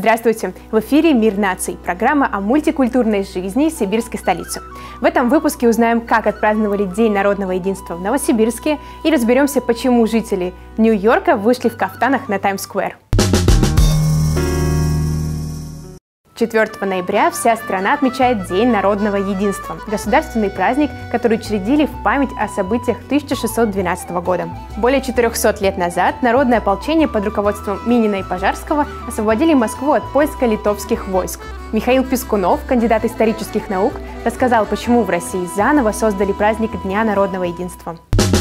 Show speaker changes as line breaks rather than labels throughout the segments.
Здравствуйте! В эфире «Мир наций» – программа о мультикультурной жизни сибирской столицы. В этом выпуске узнаем, как отпраздновали День народного единства в Новосибирске и разберемся, почему жители Нью-Йорка вышли в кафтанах на Таймс-сквер. 4 ноября вся страна отмечает День народного единства – государственный праздник, который учредили в память о событиях 1612 года. Более 400 лет назад народное ополчение под руководством Минина и Пожарского освободили Москву от польско-литовских войск. Михаил Пискунов, кандидат исторических наук, рассказал, почему в России заново создали праздник Дня народного единства.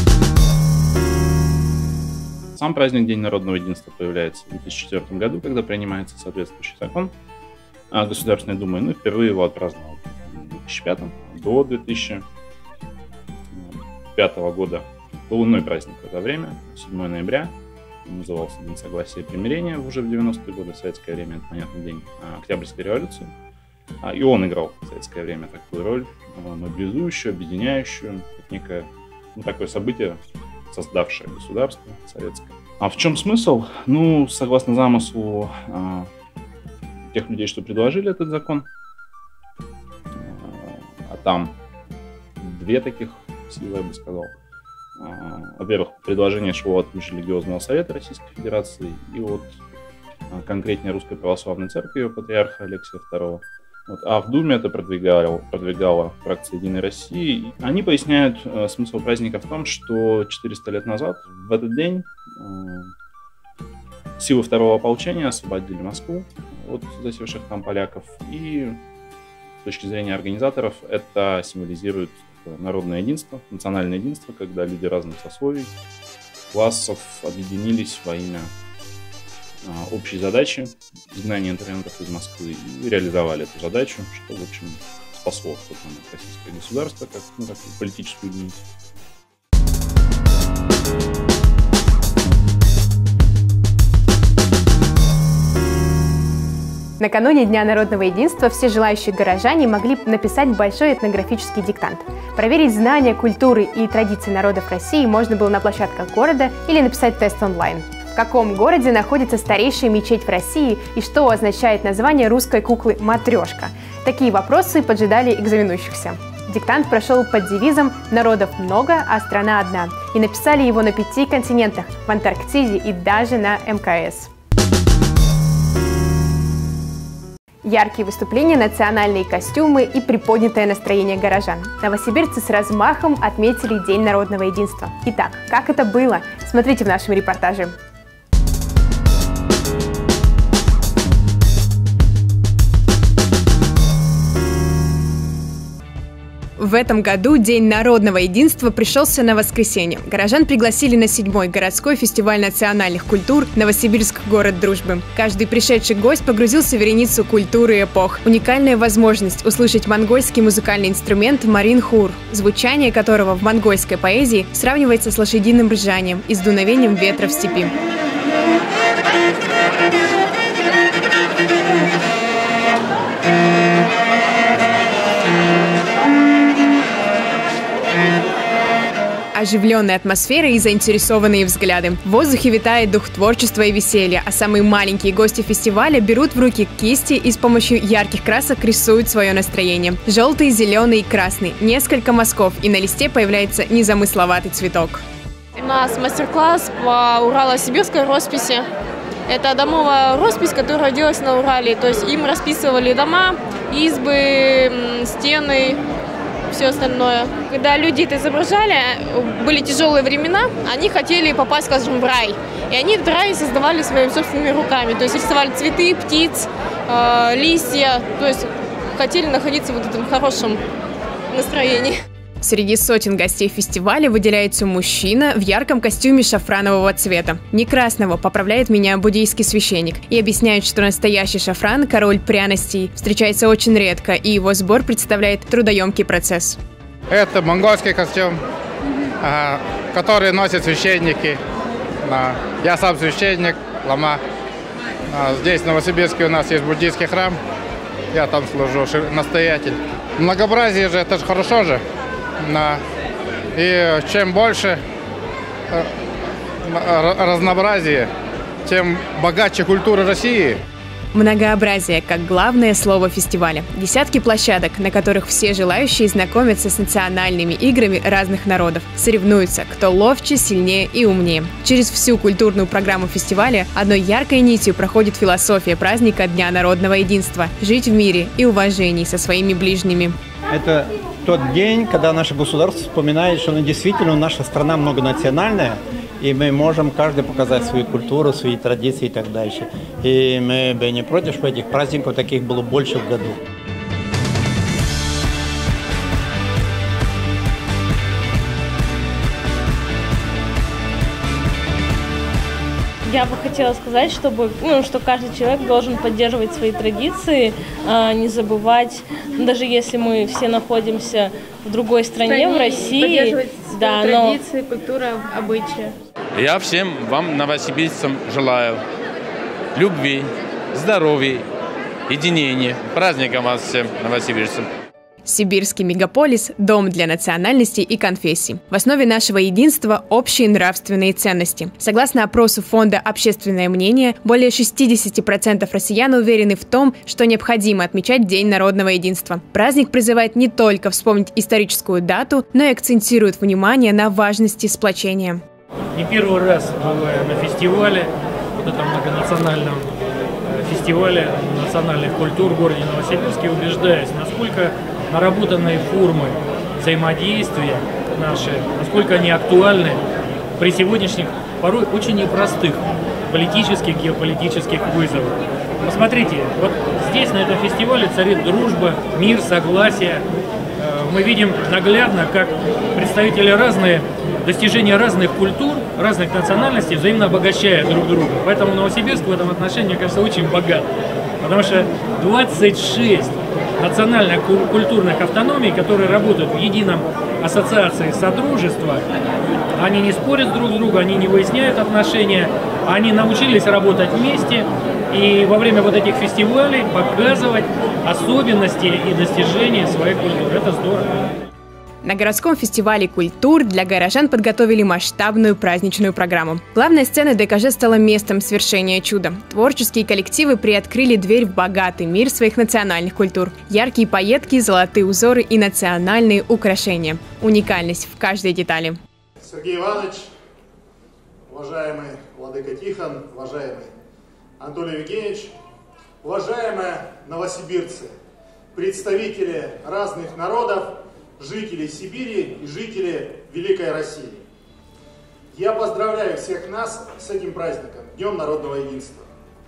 Сам праздник День народного единства появляется в 2004 году, когда принимается соответствующий закон Государственной Думы, впервые его отпраздновал в 2005. До 2005 года был иной праздник в это время, 7 ноября, он назывался День согласия и примирения уже в 90-е годы, в советское время, это, понятный день Октябрьской революции. И он играл в советское время такую роль, мобилизующую, объединяющую, как некое такое событие, создавшее государство советское. А в чем смысл? Согласно замыслу тех людей, что предложили этот закон, а там две таких силы, я бы сказал. Во-первых, предложение шло от Межрелигиозного совета Российской Федерации и от конкретнее Русской Православной Церкви, ее патриарха Алексия II. А в Думе это продвигала фракция «Единой России». Они поясняют смысл праздника в том, что 400 лет назад, в этот день, силы второго ополчения освободили Москву от засевших там поляков. И с точки зрения организаторов это символизирует народное единство, национальное единство, когда люди разных сословий, классов объединились во имя общей задачи изгнания интервентов из Москвы и реализовали эту задачу, что, в общем, спасло в тот момент российское государство как политическую единицу.
Накануне Дня народного единства все желающие горожане могли написать большой этнографический диктант. Проверить знания, культуры и традиции народов России можно было на площадках города или написать тест онлайн. В каком городе находится старейшая мечеть в России и что означает название русской куклы «Матрешка»? Такие вопросы поджидали экзаменующихся. Диктант прошел под девизом «Народов много, а страна одна» и написали его на 5 континентах, в Антарктиде и даже на МКС. Яркие выступления, национальные костюмы и приподнятое настроение горожан. Новосибирцы с размахом отметили День народного единства. Итак, как это было? Смотрите в нашем репортаже. В этом году День народного единства пришелся на воскресенье. Горожан пригласили на 7-й городской фестиваль национальных культур «Новосибирск. Город дружбы». Каждый пришедший гость погрузился в вереницу культуры и эпох. Уникальная возможность услышать монгольский музыкальный инструмент марин-хур, звучание которого в монгольской поэзии сравнивается с лошадиным ржанием и с дуновением ветра в степи. Оживленная атмосфера и заинтересованные взгляды. В воздухе витает дух творчества и веселья, а самые маленькие гости фестиваля берут в руки кисти и с помощью ярких красок рисуют свое настроение. Желтый, зеленый и красный. Несколько мазков, и на листе появляется незамысловатый цветок.
У нас мастер-класс по урало-сибирской росписи. Это домовая роспись, которая делалась на Урале. То есть им расписывали дома, избы, стены, все остальное. Когда люди это изображали, были тяжелые времена, они хотели попасть, скажем, в рай. И они этот рай создавали своими собственными руками. То есть рисовали цветы, птиц, листья. То есть хотели находиться в этом хорошем настроении.
Среди сотен гостей фестиваля выделяется мужчина в ярком костюме шафранового цвета. Не красного, поправляет меня буддийский священник. И объясняет, что настоящий шафран, король пряностей, встречается очень редко, и его сбор представляет трудоемкий процесс.
Это монгольский костюм, который носят священники. Я сам священник, лама. Здесь, в Новосибирске, у нас есть буддийский храм. Я там служу, настоятель. Многообразие же, это же хорошо же. И чем больше разнообразия, тем богаче культура России.
Многообразие как главное слово фестиваля. Десятки площадок, на которых все желающие знакомятся с национальными играми разных народов, соревнуются, кто ловче, сильнее и умнее. Через всю культурную программу фестиваля одной яркой нитью проходит философия праздника Дня народного единства – жить в мире и уважении со своими ближними.
Это тот день, когда наше государство вспоминает, что действительно наша страна многонациональная, и мы можем каждый показать свою культуру, свои традиции и так дальше. И мы бы не против, что этих праздников таких было больше в году.
Я бы хотела сказать, что каждый человек должен поддерживать свои традиции, не забывать, даже если мы все находимся в другой стране, в России,
традиции, культура, обычаи.
Я всем вам, новосибирцам, желаю любви, здоровья, единения. Праздником вас всем, новосибирцам.
Сибирский мегаполис – дом для национальностей и конфессий. В основе нашего единства – общие нравственные ценности. Согласно опросу фонда «Общественное мнение», более 60% россиян уверены в том, что необходимо отмечать День народного единства. Праздник призывает не только вспомнить историческую дату, но и акцентирует внимание на важности сплочения.
Не первый раз бываю на фестивале, вот этом многонациональном фестивале национальных культур в городе Новосибирске, убеждаюсь, насколько наработанные формы взаимодействия наши, насколько они актуальны при сегодняшних, порой очень непростых политических, геополитических вызовах. Посмотрите, вот здесь, на этом фестивале, царит дружба, мир, согласие. Мы видим наглядно, как представители достижения разных культур, разных национальностей взаимно обогащают друг друга. Поэтому Новосибирск в этом отношении, мне кажется, очень богат. Потому что 26 национально-культурных автономий, которые работают в едином ассоциации содружества, они не спорят друг с другом, они не выясняют отношения, они научились работать вместе и во время вот этих фестивалей показывать особенности и достижения своей культуры. Это здорово.
На городском фестивале культур для горожан подготовили масштабную праздничную программу. Главная сцена ДКЖ стала местом свершения чуда. Творческие коллективы приоткрыли дверь в богатый мир своих национальных культур. Яркие пайетки, золотые узоры и национальные украшения. Уникальность в каждой детали.
Сергей Иванович, уважаемый владыка Тихон, уважаемый Анатолий Евгеньевич, уважаемые новосибирцы, представители разных народов, жители Сибири и жители Великой России. Я поздравляю всех нас с этим праздником, Днем народного единства.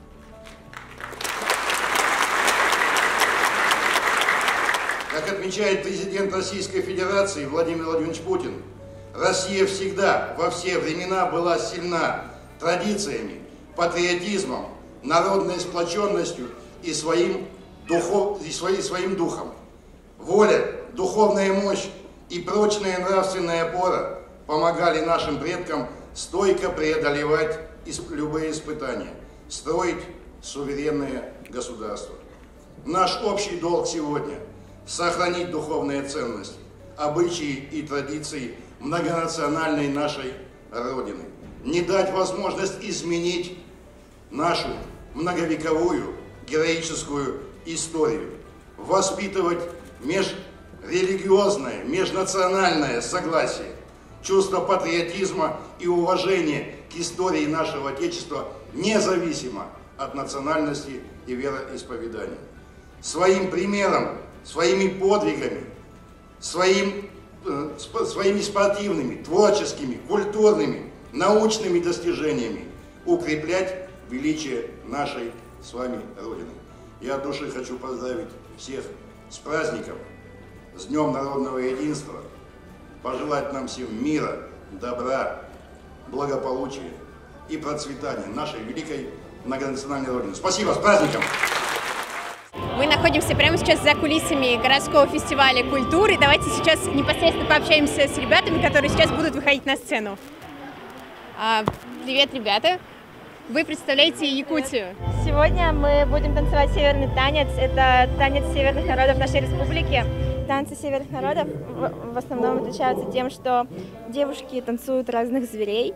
Как отмечает президент Российской Федерации Владимир Владимирович Путин, Россия всегда, во все времена была сильна традициями, патриотизмом, народной сплоченностью и своим духом. Воля, духовная мощь и прочная нравственная опора помогали нашим предкам стойко преодолевать любые испытания, строить суверенное государство. Наш общий долг сегодня – сохранить духовные ценности, обычаи и традиции многонациональной нашей Родины, не дать возможность изменить нашу многовековую героическую историю, воспитывать межрелигиозное, межнациональное согласие, чувство патриотизма и уважение к истории нашего Отечества независимо от национальности и вероисповедания. Своим примером, своими подвигами, своими спортивными, творческими, культурными, научными достижениями укреплять величие нашей с вами Родины. Я от души хочу поздравить всех с праздником, с Днем народного единства, пожелать нам всем мира, добра, благополучия и процветания нашей великой многонациональной Родины. Спасибо, с праздником!
Мы находимся прямо сейчас за кулисами городского фестиваля культуры. Давайте сейчас непосредственно пообщаемся с ребятами, которые сейчас будут выходить на сцену. Привет, ребята! Вы представляете Якутию.
Сегодня мы будем танцевать северный танец. Это танец северных народов нашей республики. Танцы северных народов в основном отличаются тем, что девушки танцуют разных зверей.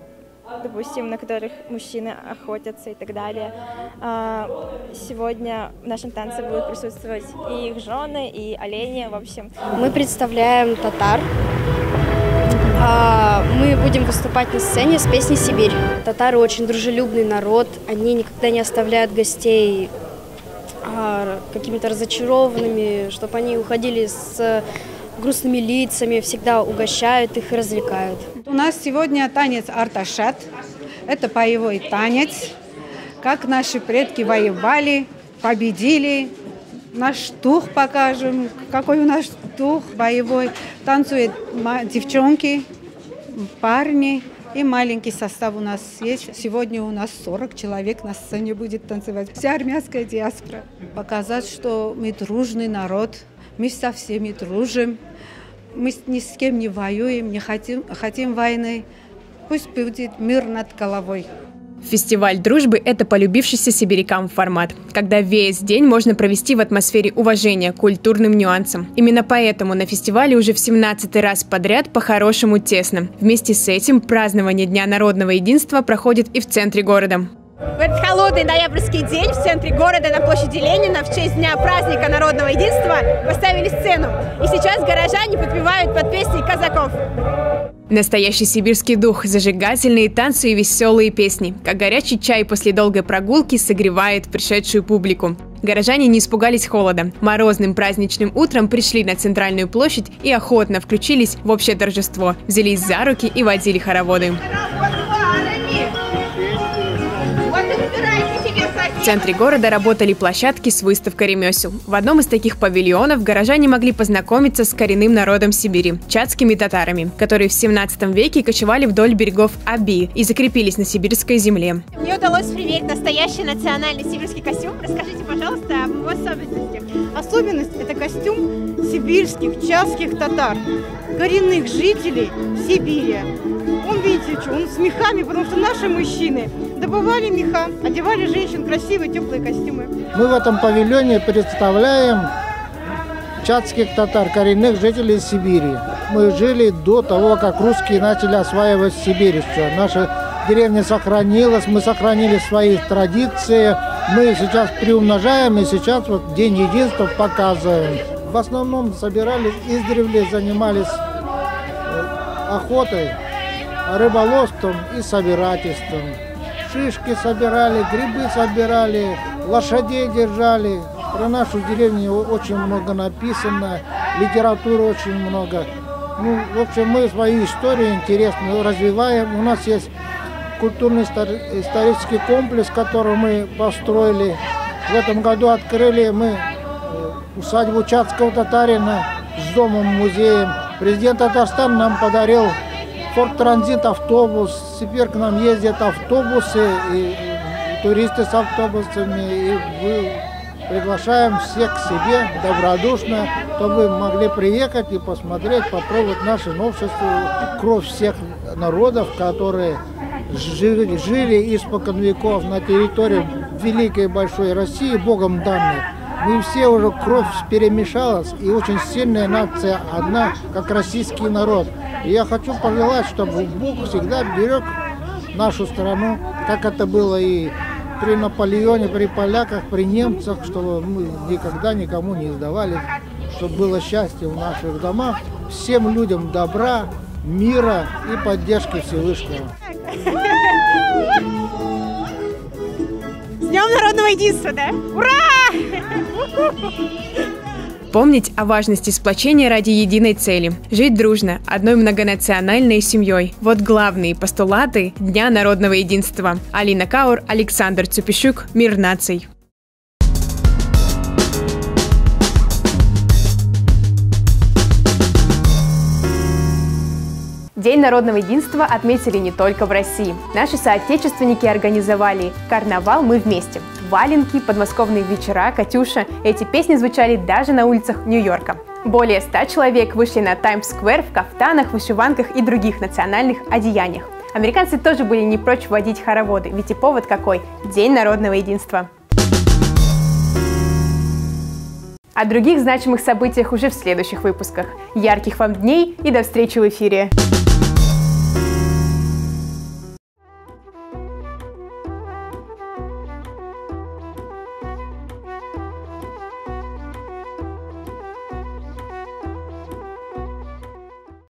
допустим, на которых мужчины охотятся и так далее. Сегодня в нашем танце будут присутствовать и их жены, и олени, в общем.
Мы представляем татар. Мы будем выступать на сцене с песней «Сибирь». Татары очень дружелюбный народ, они никогда не оставляют гостей какими-то разочарованными, чтобы они уходили с грустными лицами, всегда угощают их и развлекают.
У нас сегодня танец арташат. Это боевой танец. Как наши предки воевали, победили. Наш дух покажем, какой у нас дух боевой. Танцуют девчонки, парни и маленький состав у нас есть. Сегодня у нас 40 человек на сцене будет танцевать. Вся армянская диаспора. Показать, что мы дружный народ, мы со всеми дружим. Мы ни с кем не воюем, не хотим войны. Пусть будет мир над головой.
Фестиваль дружбы – это полюбившийся сибирякам формат, когда весь день можно провести в атмосфере уважения к культурным нюансам. Именно поэтому на фестивале уже в 17-й раз подряд по-хорошему тесно. Вместе с этим празднование Дня народного единства проходит и в центре города.
В этот холодный ноябрьский день в центре города на площади Ленина в честь Дня праздника народного единства поставили сцену. И сейчас горожане подпевают под песни казаков.
Настоящий сибирский дух, зажигательные танцы и веселые песни. Как горячий чай после долгой прогулки согревает пришедшую публику. Горожане не испугались холода. Морозным праздничным утром пришли на центральную площадь и охотно включились в общее торжество. Взялись за руки и водили хороводы. В центре города работали площадки с выставкой ремесел. В одном из таких павильонов горожане могли познакомиться с коренным народом Сибири – чатскими татарами, которые в 17 веке кочевали вдоль берегов Аби и закрепились на сибирской земле.
Мне удалось примерить настоящий национальный сибирский костюм. Расскажите, пожалуйста, об его особенностях.
Особенность – это костюм сибирских чатских татар, коренных жителей Сибири. Он, видите, что он с мехами, потому что наши мужчины добывали меха, одевали женщин в красивые теплые костюмы.
Мы в этом павильоне представляем чатских татар, коренных жителей Сибири. Мы жили до того, как русские начали осваивать Сибирь еще. Наша деревня сохранилась, мы сохранили свои традиции. Мы сейчас приумножаем и сейчас вот День единства показываем. В основном собирались, издревле занимались охотой, рыболовством и собирательством. Шишки собирали, грибы собирали, лошадей держали. Про нашу деревню очень много написано, литературы очень много. Ну, в общем, мы свою историю интересную развиваем. У нас есть культурно-исторический комплекс, который мы построили. В этом году открыли мы усадьбу чатского татарина с домом-музеем. Президент Татарстана нам подарил Форд-Транзит автобус. Теперь к нам ездят автобусы и туристы с автобусами. И мы приглашаем всех к себе добродушно, чтобы могли приехать и посмотреть, попробовать наше новшество. Кровь всех народов, которые жили испокон веков на территории великой большой России, Богом данной. Мы все уже кровь перемешалась, и очень сильная нация одна, как российский народ. И я хочу пожелать, чтобы Бог всегда берег нашу страну, как это было и при Наполеоне, при поляках, при немцах, чтобы мы никогда никому не сдавались, чтобы было счастье в наших домах, всем людям добра, мира и поддержки Всевышнего.
С Днем народного единства, да? Ура!
Помнить о важности сплочения ради единой цели. Жить дружно, одной многонациональной семьей. Вот главные постулаты Дня народного единства. Алина Каур, Александр Цупищук. Мир наций. День народного единства отметили не только в России. Наши соотечественники организовали карнавал «Мы вместе». Валенки, подмосковные вечера, «Катюша». Эти песни звучали даже на улицах Нью-Йорка. Более 100 человек вышли на Таймс-сквер в кафтанах, вышиванках и других национальных одеяниях. Американцы тоже были не прочь водить хороводы, ведь и повод какой – День народного единства. О других значимых событиях уже в следующих выпусках. Ярких вам дней и до встречи в эфире!